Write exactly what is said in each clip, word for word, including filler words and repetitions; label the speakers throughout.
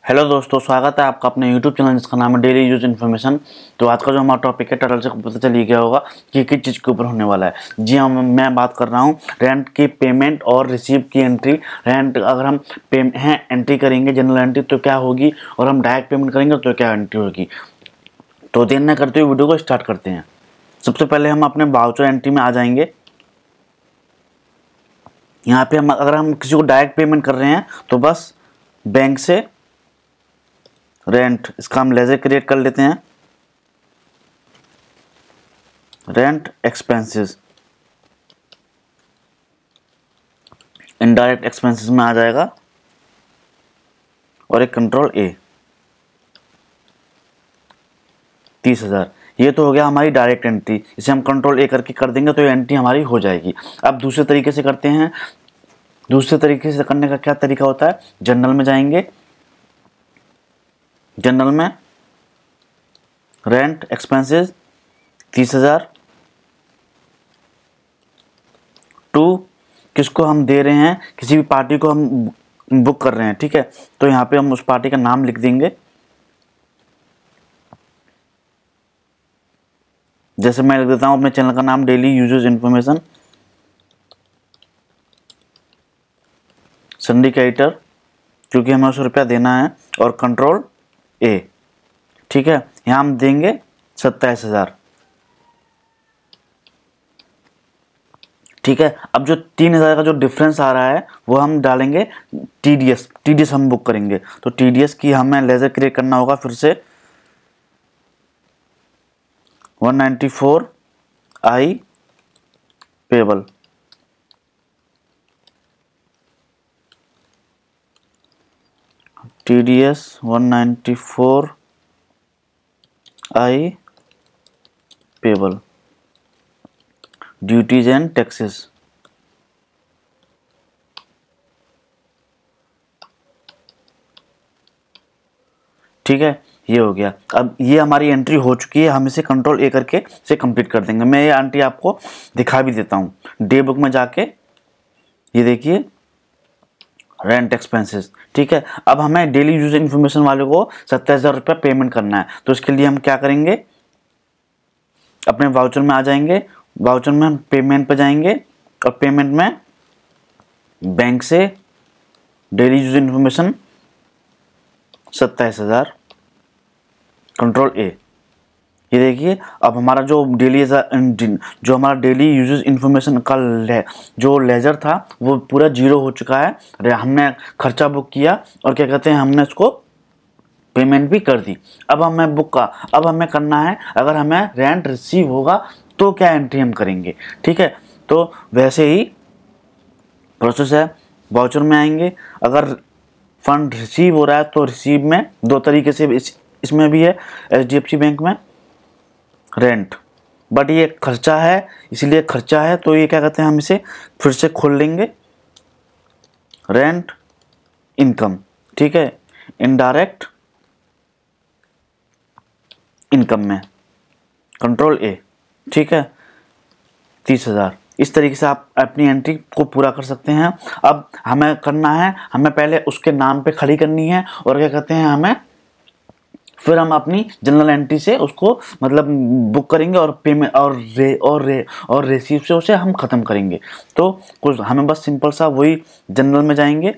Speaker 1: Hello दोस्तों, स्वागत है आपका अपने यूट्यूब चैनल जिसका नाम है डेली यूज इन्फॉर्मेशन। तो आज का जो हमारा टॉपिक है, टाइटल से पता चल ही गया होगा कि किस चीज़ के ऊपर होने वाला है। जी हाँ, मैं बात कर रहा हूँ रेंट की पेमेंट और रिसीव की एंट्री। रेंट अगर हम पे हैं एंट्री करेंगे जनरल एंट्री तो क्या होगी, और हम डायरेक्ट पेमेंट करेंगे तो क्या एंट्री होगी। तो देर न करते हुए वीडियो को स्टार्ट करते हैं। सबसे पहले हम अपने वाउचर एंट्री में आ जाएंगे। यहाँ पे हम अगर हम किसी को डायरेक्ट पेमेंट कर रहे हैं तो बस बैंक से रेंट, इसका हम लेजर क्रिएट कर लेते हैं। रेंट एक्सपेंसेस इनडायरेक्ट एक्सपेंसेस में आ जाएगा और एक कंट्रोल ए तीस हजार। ये तो हो गया हमारी डायरेक्ट एंट्री। इसे हम कंट्रोल ए करके कर देंगे तो ये एंट्री हमारी हो जाएगी। अब दूसरे तरीके से करते हैं। दूसरे तरीके से करने का क्या तरीका होता है, जनरल में जाएंगे। जनरल में रेंट एक्सपेंसेस तीस हजार टू किसको हम दे रहे हैं, किसी भी पार्टी को हम बुक कर रहे हैं, ठीक है। तो यहाँ पे हम उस पार्टी का नाम लिख देंगे। जैसे मैं लिख देता हूँ अपने चैनल का नाम डेली यूजर्स इन्फॉर्मेशन सिंडिकेटर, क्योंकि हमें सौ रुपया देना है, और कंट्रोल ए, ठीक है। यहाँ हम देंगे सत्ताईस हजार, ठीक है। अब जो तीन हजार का जो डिफरेंस आ रहा है वो हम डालेंगे टीडीएस। टीडीएस हम बुक करेंगे तो टीडीएस की हमें लेजर क्रिएट करना होगा फिर से। One ninety four I payable, TDS one ninety four I payable, duties and taxes, ठीक है। ये हो गया। अब ये हमारी एंट्री हो चुकी है। हम इसे कंट्रोल ए करके से कंप्लीट कर देंगे। मैं ये एंट्री आपको दिखा भी देता हूँ। डे बुक में जाके ये देखिए रेंट एक्सपेंसेस, ठीक है। अब हमें डेली यूज इन्फॉर्मेशन वाले को सत्ताईस हजार रुपया पेमेंट करना है। तो इसके लिए हम क्या करेंगे, अपने वाउचर में आ जाएंगे। वाउचर में हम पेमेंट पे जाएंगे और पेमेंट में बैंक से डेली यूज इन्फॉर्मेशन सत्ताईस हजार, कंट्रोल ए। ये देखिए अब हमारा जो डेली जो हमारा डेली यूजेस इन्फॉर्मेशन का ले, जो लेजर था वो पूरा जीरो हो चुका है। हमने खर्चा बुक किया और क्या कहते हैं, हमने उसको पेमेंट भी कर दी। अब हमें बुक का अब हमें करना है, अगर हमें रेंट रिसीव होगा तो क्या एंट्री हम करेंगे, ठीक है। तो वैसे ही प्रोसेस है। वाउचर में आएंगे। अगर फंड रिसीव हो रहा है तो रिसीव में दो तरीके से इस, इसमें भी है, H D F C bank में रेंट, बट ये खर्चा है इसलिए खर्चा है तो ये क्या कहते हैं, हम इसे फिर से खोल लेंगे रेंट इनकम, ठीक है। इनडायरेक्ट इनकम में कंट्रोल ए, ठीक है, तीस हजार। इस तरीके से आप अपनी एंट्री को पूरा कर सकते हैं। अब हमें करना है, हमें पहले उसके नाम पे खड़ी करनी है और क्या कहते हैं, हमें फिर हम अपनी जनरल एंट्री से उसको मतलब बुक करेंगे और पेमेंट और रे और रे और रिसीव से उसे हम ख़त्म करेंगे। तो कुछ हमें बस सिंपल सा वही जनरल में जाएंगे।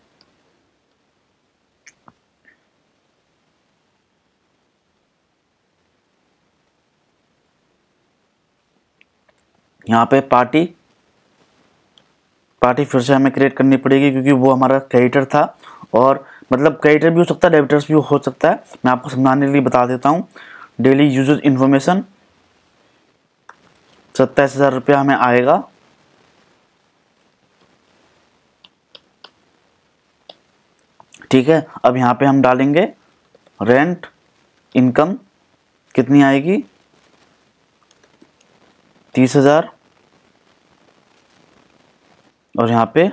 Speaker 1: यहाँ पे पार्टी पार्टी फिर से हमें क्रिएट करनी पड़ेगी क्योंकि वो हमारा क्रेडिटर था, और मतलब क्रेडिटर भी हो सकता है, डेबिटर्स भी हो सकता है। मैं आपको समझाने के लिए बता देता हूँ। डेली यूजर्स इन्फॉर्मेशन सत्ताईस हजार रुपया हमें आएगा, ठीक है। अब यहाँ पे हम डालेंगे रेंट इनकम, कितनी आएगी, तीस हजार, और यहाँ पे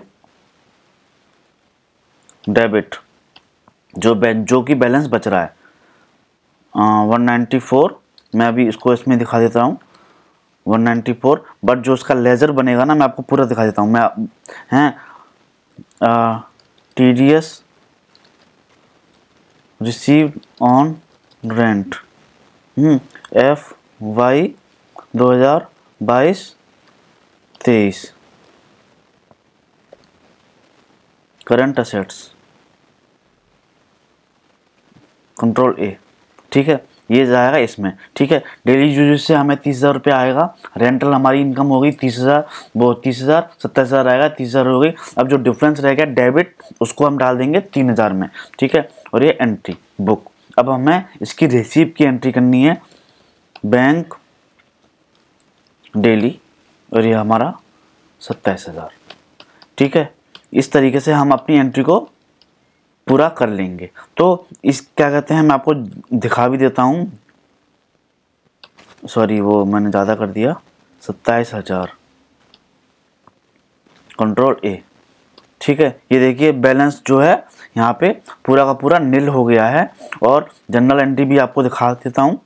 Speaker 1: डेबिट जो जो कि बैलेंस बच रहा है वन नाइन्टी फोर। मैं अभी इसको इसमें दिखा देता हूँ वन नाइन्टी फोर, बट जो उसका लेजर बनेगा ना मैं आपको पूरा दिखा देता हूँ। मैं हैं T D S received on rent, F Y दो हज़ार बाईस तेईस। करंट असेट्स, कंट्रोल ए, ठीक है, ये जाएगा इसमें, ठीक है। डेली यूजेज से हमें तीस हज़ार रुपये आएगा, रेंटल हमारी इनकम हो गई तीस हज़ार, वो तीस हज़ार सत्ताईस हज़ार आएगा, तीस हज़ार हो गई। अब जो डिफरेंस रहेगा डेबिट, उसको हम डाल देंगे तीन हज़ार में, ठीक है। और ये एंट्री बुक, अब हमें इसकी रिसीव की एंट्री करनी है, बैंक डेली, और ये हमारा सत्ताईस हज़ार, ठीक है। इस तरीके से हम अपनी एंट्री को पूरा कर लेंगे। तो इस क्या कहते हैं, मैं आपको दिखा भी देता हूँ, सॉरी वो मैंने ज़्यादा कर दिया, सत्ताईस हज़ार, कंट्रोल ए, ठीक है। ये देखिए बैलेंस जो है यहाँ पे पूरा का पूरा नील हो गया है। और जनरल एंट्री भी आपको दिखा देता हूँ,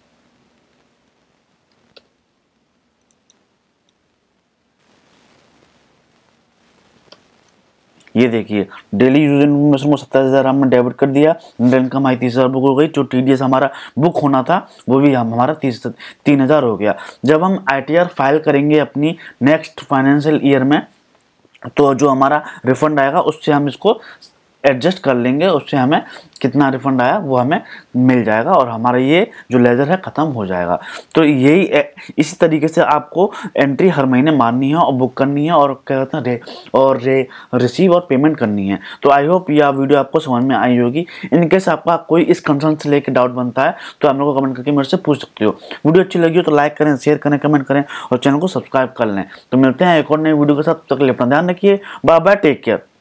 Speaker 1: ये देखिए डेली यूज इन्फॉर्मेशन को सत्ताईस हज़ार हमने डेबिट कर दिया, जनरल इनकम आई तीस हज़ार बुक हो गई, जो टीडीएस हमारा बुक होना था वो भी हम हमारा तीस तीन हज़ार हो गया। जब हम आईटीआर फाइल करेंगे अपनी नेक्स्ट फाइनेंशियल ईयर में, तो जो हमारा रिफंड आएगा उससे हम इसको एडजस्ट कर लेंगे, उससे हमें कितना रिफंड आया वो हमें मिल जाएगा, और हमारा ये जो लेजर है ख़त्म हो जाएगा। तो यही इसी तरीके से आपको एंट्री हर महीने मारनी है और बुक करनी है, और क्या कहते हैं रे और रे रिसीव और पेमेंट करनी है। तो आई होप यह वीडियो आपको समझ में आई होगी। इनकेस आपका कोई इस कंसर्न से लेकर डाउट बनता है तो आप लोगों को कमेंट करके मेरे से पूछ सकते हो। वीडियो अच्छी लगी हो तो लाइक करें, शेयर करें, कमेंट करें और चैनल को सब्सक्राइब कर लें। तो मिलते हैं एक और नई वीडियो के साथ, तब तक के लिए अपना ध्यान रखिए। Bye bye, take care.